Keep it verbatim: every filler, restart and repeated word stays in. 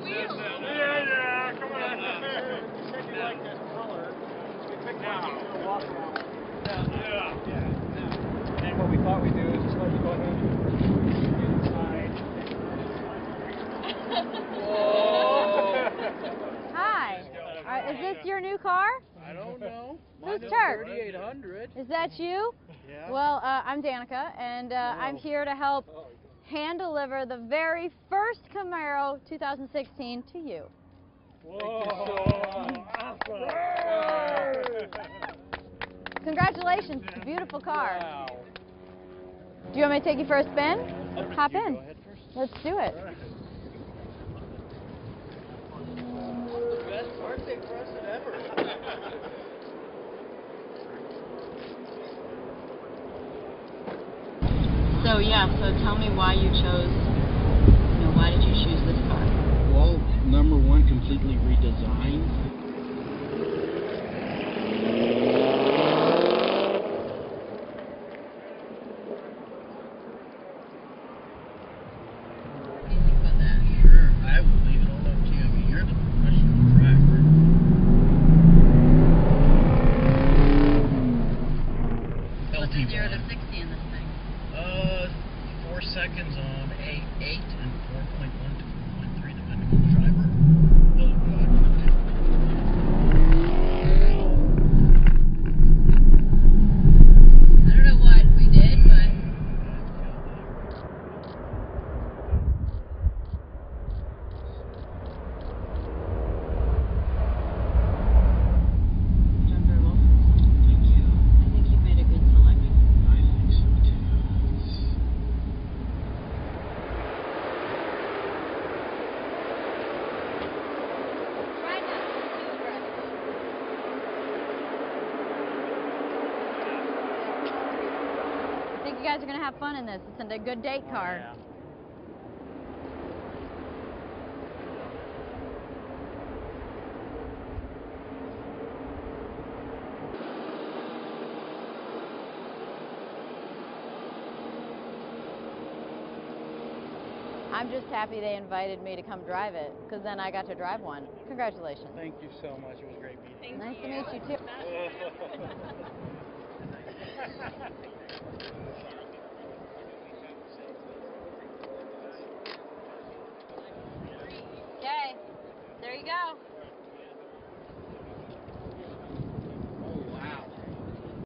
wheels. Yeah, yeah, come on. You said you liked that color. We picked one to walk around. Yeah, yeah. And what we thought we'd do is just let you go ahead and inside. Whoa. Hi. Uh, is this your new car? I don't know. Who's Turk? thirty-eight hundred. Is that you? Yeah. Well, uh, I'm Danica, and uh, No. I'm here to help hand deliver the very first Camaro two thousand sixteen to you. Whoa. Congratulations, it's a beautiful car. Wow. Do you want me to take you for a spin? Hop You in. Go ahead first. Let's do it. Best birthday present ever. So yeah, so tell me why you chose, you know, why did you choose this car? Well, number one, completely redesigned. What do you think about that? Sure, I will leave it all up to you. I mean, you're the professional driver. What's the zero to L T one. sixty in this thing? Uh, four seconds on eight, eight and four point one to four point three, depending on the driver. Oh, God. I don't know what we did, but John Burwell, Thank you. I think you've made a good selection. I think so too. Try not to be too aggressive. I think you guys are going to have fun in this. It's a good date car. Yeah. I'm just happy they invited me to come drive it, because then I got to drive one. Congratulations. Thank you so much. It was great meeting you. Nice to meet you, too. Okay, there you go.